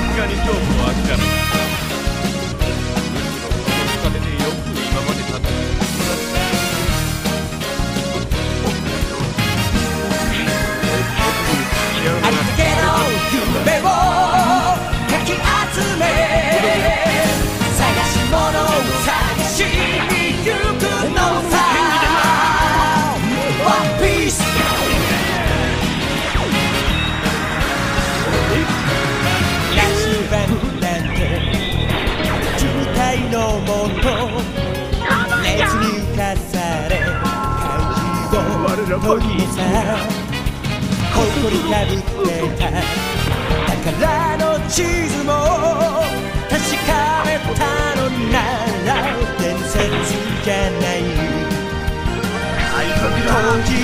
すがに勝負は飽きたのお金でよく今までたってありったけの夢をかき集め探し物を探しに行くのさワンピース一番なんて渋滞のもと熱に浮かされ感じを取りさ誇りかぶってた宝の地図も確かめたのなら伝説じゃない当時